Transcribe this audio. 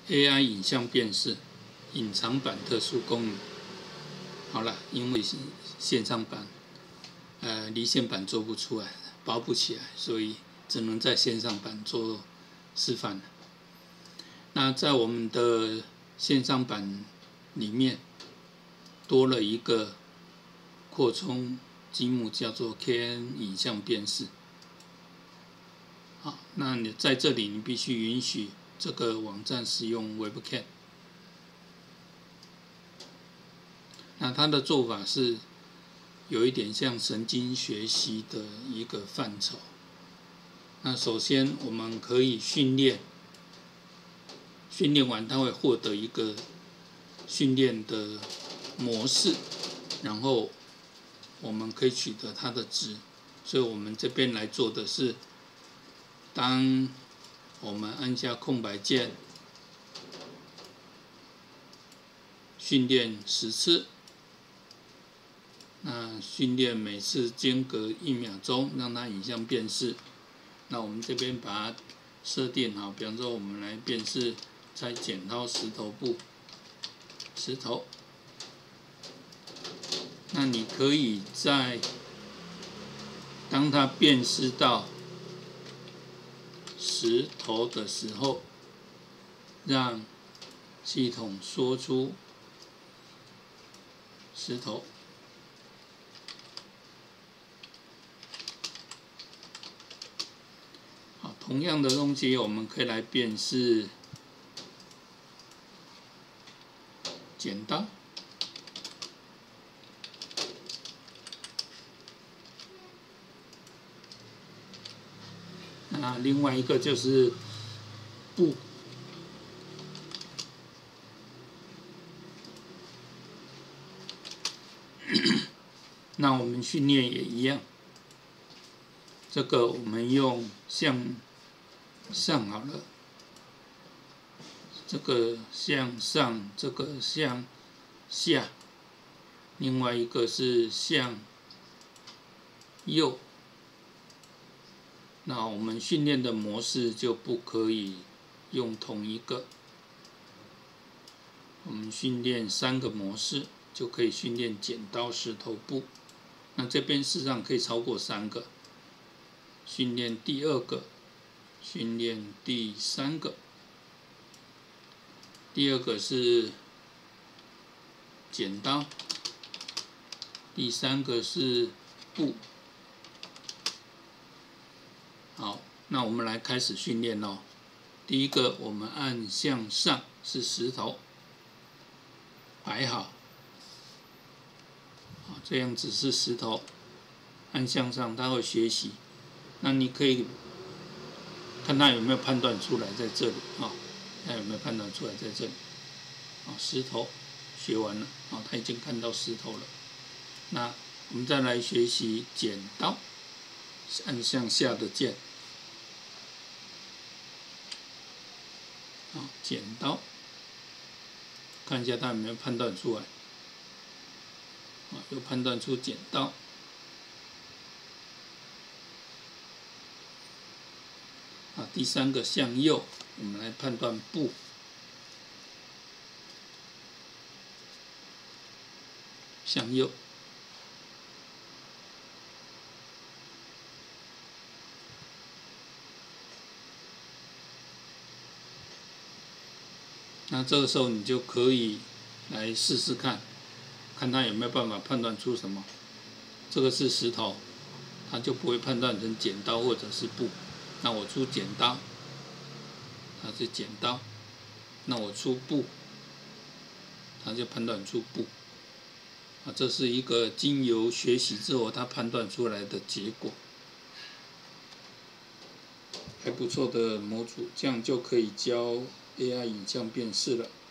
AI 影像辨识隐藏版特殊功能。好了，因为线上版离线版做不出来，包不起来，所以只能在线上版做示范了。那在我们的线上版里面多了一个扩充积木，叫做 KN 影像辨识。好，那你在这里你必须允许这个网站使用 Webcam。那它的做法是有一点像神经学习的一个范畴。那首先我们可以训练完它会获得一个训练的模式，然后我们可以取得它的值。所以我们这边来做的是，当我们按下空白键，训练10次，那训练每次间隔1秒钟，让它影像辨识。那我们这边把它设定好，比方说我们来辨识拆剪刀石头布，石头。那你可以在当它辨识到石头的时候，让系统说出石头。好，同样的东西我们可以来辨识剪刀。那另外一个就是布。那我们训练也一样，这个我们用向上好了，这个向上，这个向下，另外一个是向右。那我们训练的模式就不可以用同一个，我们训练3个模式就可以训练剪刀石头布。那这边事实上可以超过3个，训练第2个，训练第3个。第2个是剪刀，第3个是布。好，那我们来开始训练咯。第一个，我们按向上是石头，排好。好，这样子是石头，按向上它会学习。那你可以看它有没有判断出来在这里啊？它有没有判断出来在这里？啊，石头学完了，啊，它已经看到石头了。那我们再来学习剪刀。按向下的键，好，剪刀，看一下它有没有判断出来，有判断出剪刀。好，第3个向右，我们来判断布，向右。那这个时候你就可以来试试看，看它有没有办法判断出什么。这个是石头，它就不会判断成剪刀或者是布。那我出剪刀，它是剪刀；那我出布，它就判断出布。啊，这是一个经由学习之后它判断出来的结果，还不错的模组，这样就可以教 AI 影像辨识了。